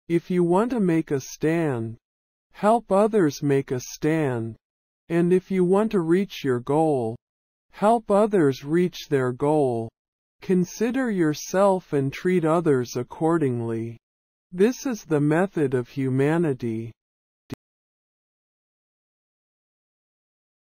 If you want to make a stand, help others make a stand. And if you want to reach your goal, help others reach their goal. Consider yourself and treat others accordingly. This is the method of humanity.